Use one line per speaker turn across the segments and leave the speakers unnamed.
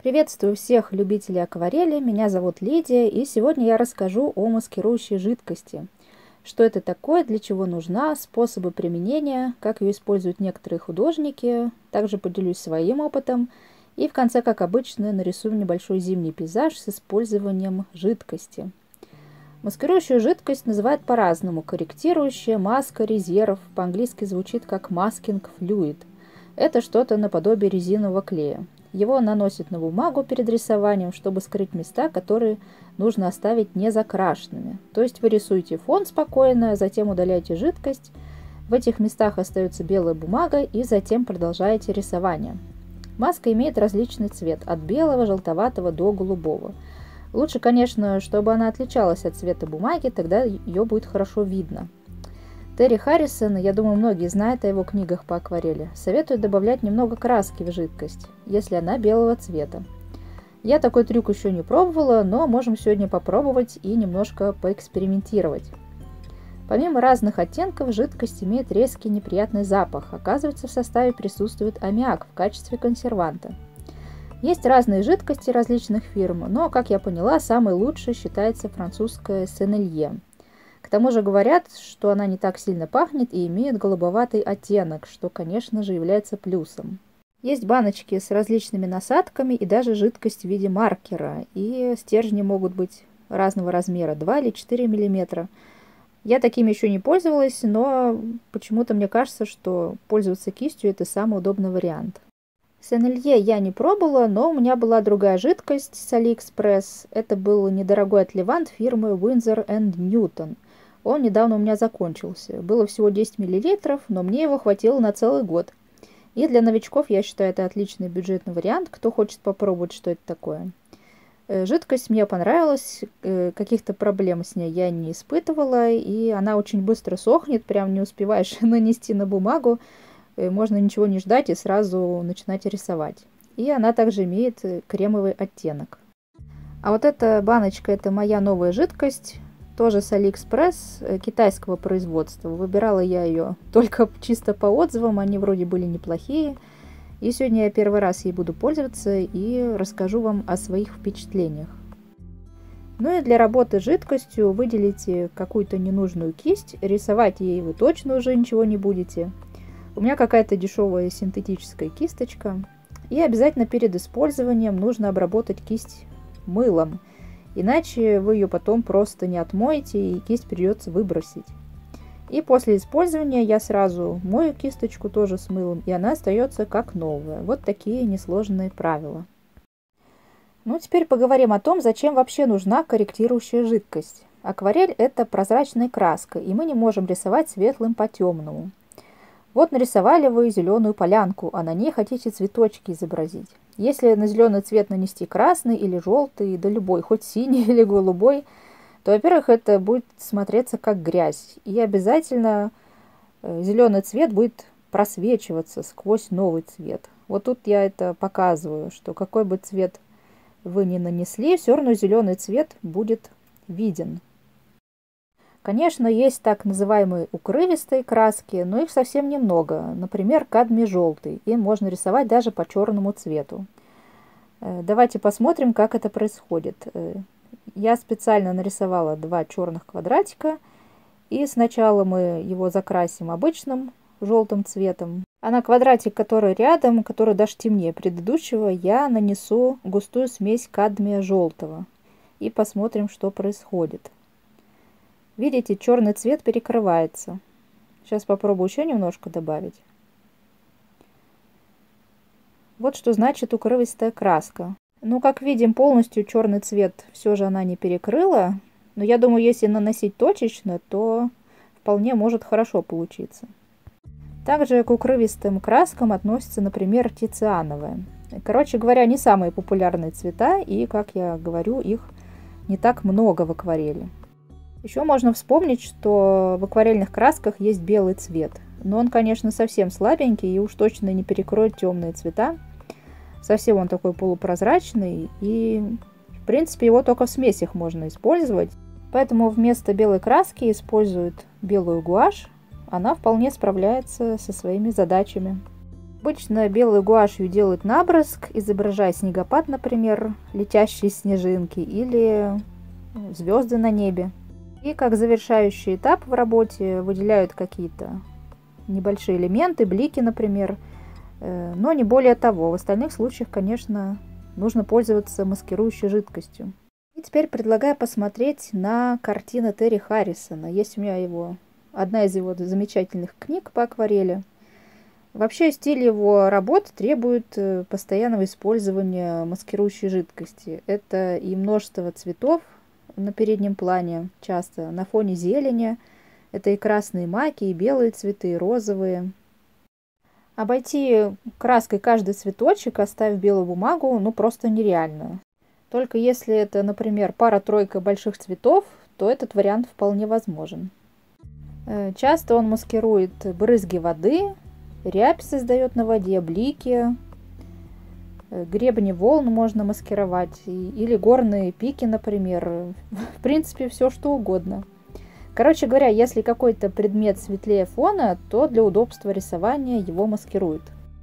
Приветствую всех любителей акварели, меня зовут Лидия, и сегодня я расскажу о маскирующей жидкости. Что это такое, для чего нужна, способы применения, как ее используют некоторые художники, также поделюсь своим опытом и в конце, как обычно, нарисую небольшой зимний пейзаж с использованием жидкости. Маскирующую жидкость называют по-разному: корректирующая, маска, резерв, по-английски звучит как masking fluid. Это что-то наподобие резинового клея. Его наносят на бумагу перед рисованием, чтобы скрыть места, которые нужно оставить не закрашенными. То есть вы рисуете фон спокойно, затем удаляете жидкость, в этих местах остается белая бумага и затем продолжаете рисование. Маска имеет различный цвет, от белого, желтоватого до голубого. Лучше, конечно, чтобы она отличалась от цвета бумаги, тогда ее будет хорошо видно. Терри Харрисон, я думаю, многие знают о его книгах по акварели, советует добавлять немного краски в жидкость, если она белого цвета. Я такой трюк еще не пробовала, но можем сегодня попробовать и немножко поэкспериментировать. Помимо разных оттенков, жидкость имеет резкий неприятный запах. Оказывается, в составе присутствует аммиак в качестве консерванта. Есть разные жидкости различных фирм, но, как я поняла, самой лучшей считается французская Сен-Элье. К тому же говорят, что она не так сильно пахнет и имеет голубоватый оттенок, что, конечно же, является плюсом. Есть баночки с различными насадками и даже жидкость в виде маркера, и стержни могут быть разного размера, 2 или 4 мм. Я такими еще не пользовалась, но почему-то мне кажется, что пользоваться кистью – это самый удобный вариант. Сен-Элье я не пробовала, но у меня была другая жидкость с AliExpress. Это был недорогой отливант фирмы Winsor & Newton. Он недавно у меня закончился. Было всего 10 мл, но мне его хватило на целый год. И для новичков, я считаю, это отличный бюджетный вариант, кто хочет попробовать, что это такое. Жидкость мне понравилась, каких-то проблем с ней я не испытывала, и она очень быстро сохнет, прям не успеваешь нанести на бумагу, можно ничего не ждать и сразу начинать рисовать. И она также имеет кремовый оттенок. А вот эта баночка – это моя новая жидкость, тоже с AliExpress, китайского производства. Выбирала я ее только чисто по отзывам, они вроде были неплохие. И сегодня я первый раз ей буду пользоваться и расскажу вам о своих впечатлениях. Ну и для работы с жидкостью выделите какую-то ненужную кисть, рисовать ей вы точно уже ничего не будете. У меня какая-то дешевая синтетическая кисточка. И обязательно перед использованием нужно обработать кисть мылом. Иначе вы ее потом просто не отмоете и кисть придется выбросить. И после использования я сразу мою кисточку тоже с мылом, и она остается как новая. Вот такие несложные правила. Ну, теперь поговорим о том, зачем вообще нужна корректирующая жидкость. Акварель – это прозрачная краска, и мы не можем рисовать светлым по темному. Вот нарисовали вы зеленую полянку, а на ней хотите цветочки изобразить. Если на зеленый цвет нанести красный или желтый, да любой, хоть синий или голубой, то, во-первых, это будет смотреться как грязь. И обязательно зеленый цвет будет просвечиваться сквозь новый цвет. Вот тут я это показываю, что какой бы цвет вы ни нанесли, все равно зеленый цвет будет виден. Конечно, есть так называемые укрывистые краски, но их совсем немного. Например, кадмий желтый. Им можно рисовать даже по черному цвету. Давайте посмотрим, как это происходит. Я специально нарисовала 2 черных квадратика. И сначала мы его закрасим обычным желтым цветом. А на квадратик, который рядом, который даже темнее предыдущего, я нанесу густую смесь кадмия желтого. И посмотрим, что происходит. Видите, черный цвет перекрывается. Сейчас попробую еще немножко добавить. Вот что значит укрывистая краска. Ну, как видим, полностью черный цвет все же она не перекрыла. Но я думаю, если наносить точечно, то вполне может хорошо получиться. Также к укрывистым краскам относятся, например, тициановые. Короче говоря, не самые популярные цвета, и, как я говорю, их не так много в акварели. Еще можно вспомнить, что в акварельных красках есть белый цвет. Но он, конечно, совсем слабенький и уж точно не перекроет темные цвета. Совсем он такой полупрозрачный, и, в принципе, его только в смесях можно использовать. Поэтому вместо белой краски используют белую гуашь. Она вполне справляется со своими задачами. Обычно белой гуашью делают наброск, изображая снегопад, например, летящие снежинки или звезды на небе. И как завершающий этап в работе выделяют какие-то небольшие элементы, блики, например, но не более того. В остальных случаях, конечно, нужно пользоваться маскирующей жидкостью. И теперь предлагаю посмотреть на картины Терри Харрисона. Есть у меня одна из его замечательных книг по акварели. Вообще стиль его работ требует постоянного использования маскирующей жидкости. Это и множество цветов на переднем плане, часто на фоне зелени. Это и красные маки, и белые цветы, и розовые. Обойти краской каждый цветочек, оставив белую бумагу, просто нереально. Только если это, например, пара-тройка больших цветов, то этот вариант вполне возможен. Часто он маскирует брызги воды, рябь создает на воде, блики, гребни волн можно маскировать, или горные пики, например. В принципе, все что угодно. Короче говоря, если какой-то предмет светлее фона, то для удобства рисования его маскируют.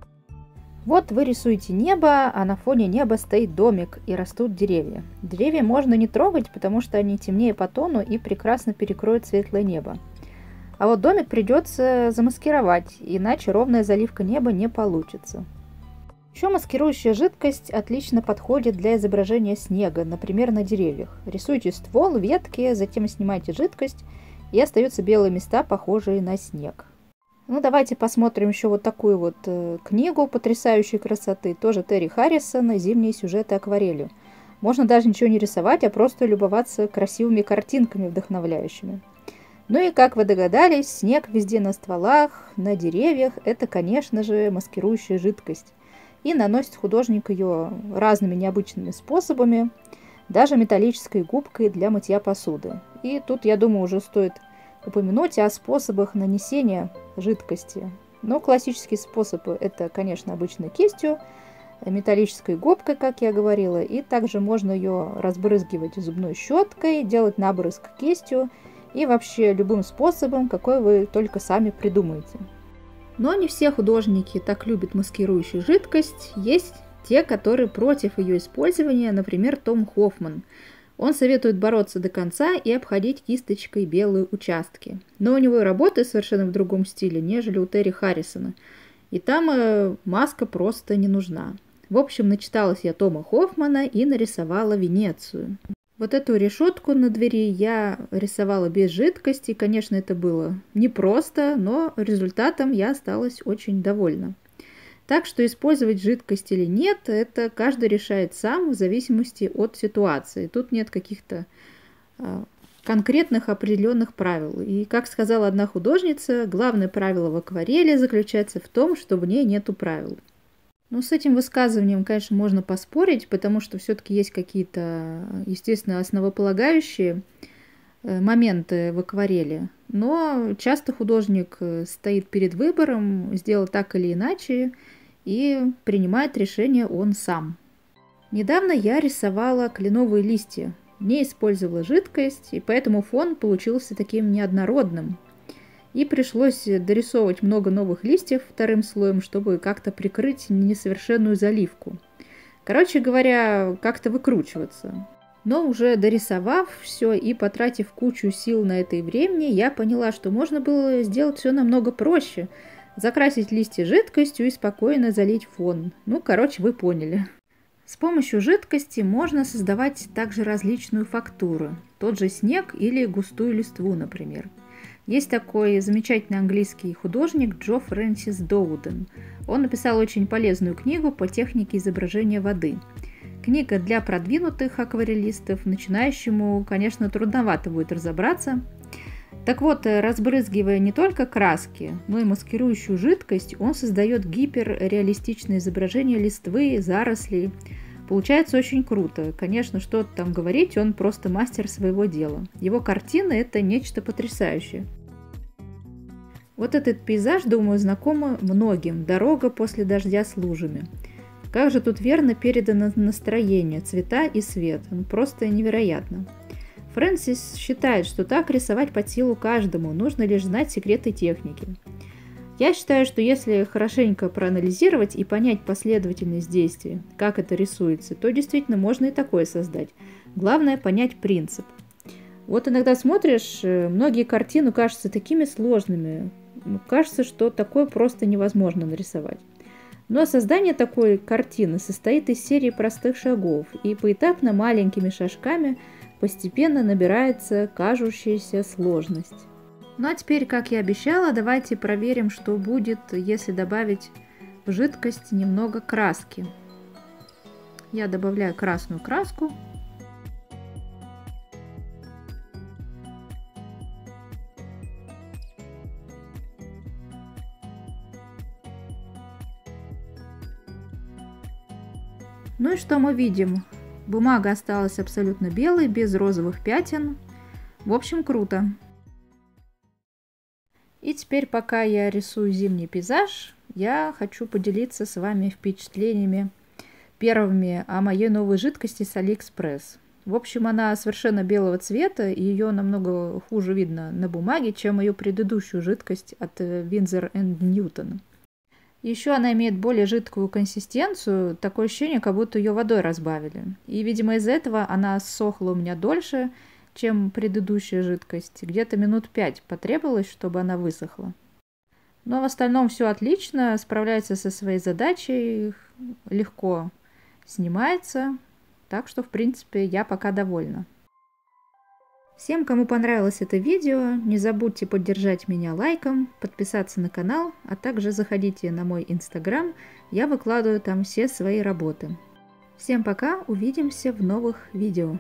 Вот вы рисуете небо, а на фоне неба стоит домик и растут деревья. Деревья можно не трогать, потому что они темнее по тону и прекрасно перекроют светлое небо. А вот домик придется замаскировать, иначе ровная заливка неба не получится. Еще маскирующая жидкость отлично подходит для изображения снега, например, на деревьях. Рисуйте ствол, ветки, затем снимайте жидкость, и остаются белые места, похожие на снег. Давайте посмотрим еще вот такую книгу потрясающей красоты, тоже Терри Харрисона, «Зимние сюжеты акварелью». Можно даже ничего не рисовать, а просто любоваться красивыми картинками вдохновляющими. И, как вы догадались, снег везде на стволах, на деревьях – это, конечно же, маскирующая жидкость. И наносит художник ее разными необычными способами, даже металлической губкой для мытья посуды. И тут, я думаю, уже стоит упомянуть о способах нанесения жидкости. Классический способ – это, конечно, обычной кистью, металлической губкой, как я говорила, и также можно ее разбрызгивать зубной щеткой, делать набрызг кистью и вообще любым способом, какой вы только сами придумаете. Но не все художники так любят маскирующую жидкость. Есть те, которые против ее использования, например, Том Хоффман. Он советует бороться до конца и обходить кисточкой белые участки. Но у него работы совершенно в другом стиле, нежели у Терри Харрисона. И там маска просто не нужна. В общем, начиталась я Тома Хоффмана и нарисовала Венецию. Вот эту решетку на двери я рисовала без жидкости. Конечно, это было непросто, но результатом я осталась очень довольна. Так что использовать жидкость или нет, это каждый решает сам в зависимости от ситуации. Тут нет каких-то конкретных определенных правил. И, как сказала одна художница, главное правило в акварели заключается в том, что в ней нету правил. С этим высказыванием, конечно, можно поспорить, потому что все-таки есть какие-то, естественно, основополагающие моменты в акварели. Но часто художник стоит перед выбором, сделать так или иначе, и принимает решение он сам. Недавно я рисовала кленовые листья, не использовала жидкость, и поэтому фон получился таким неоднородным. И пришлось дорисовывать много новых листьев вторым слоем, чтобы как-то прикрыть несовершенную заливку. Короче говоря, как-то выкручиваться. Но уже дорисовав все и потратив кучу сил на это и времени, я поняла, что можно было сделать все намного проще. Закрасить листья жидкостью и спокойно залить фон. Вы поняли. С помощью жидкости можно создавать также различную фактуру. Тот же снег или густую листву, например. Есть такой замечательный английский художник Джо Фрэнсис Доуден. Он написал очень полезную книгу по технике изображения воды. Книга для продвинутых акварелистов, начинающему, конечно, трудновато будет разобраться. Так вот, разбрызгивая не только краски, но и маскирующую жидкость, он создает гиперреалистичное изображение листвы, зарослей. Получается очень круто. Конечно, что там говорить, он просто мастер своего дела. Его картины – это нечто потрясающее. Вот этот пейзаж, думаю, знаком многим. Дорога после дождя с лужами. Как же тут верно передано настроение, цвета и свет. Просто невероятно. Фрэнсис считает, что так рисовать под силу каждому, нужно лишь знать секреты техники. Я считаю, что если хорошенько проанализировать и понять последовательность действий, как это рисуется, то действительно можно и такое создать. Главное понять принцип. Вот иногда смотришь, многие картины кажутся такими сложными. Кажется, что такое просто невозможно нарисовать. Но создание такой картины состоит из серии простых шагов, и поэтапно маленькими шажками постепенно набирается кажущаяся сложность. Ну а теперь, как я обещала, давайте проверим, что будет, если добавить в жидкость немного краски. Я добавляю красную краску. Ну и что мы видим? Бумага осталась абсолютно белой, без розовых пятен. В общем, круто. И теперь, пока я рисую зимний пейзаж, я хочу поделиться с вами впечатлениями первыми о моей новой жидкости с Алиэкспресс. В общем, она совершенно белого цвета, и ее намного хуже видно на бумаге, чем ее предыдущую жидкость от Winsor & Newton. Еще она имеет более жидкую консистенцию, такое ощущение, как будто ее водой разбавили. И, видимо, из-за этого она сохла у меня дольше, чем предыдущая жидкость. Где-то минут 5 потребовалось, чтобы она высохла. Но в остальном все отлично, справляется со своей задачей, легко снимается. Так что, в принципе, я пока довольна. Всем, кому понравилось это видео, не забудьте поддержать меня лайком, подписаться на канал, а также заходите на мой инстаграм, я выкладываю там все свои работы. Всем пока, увидимся в новых видео.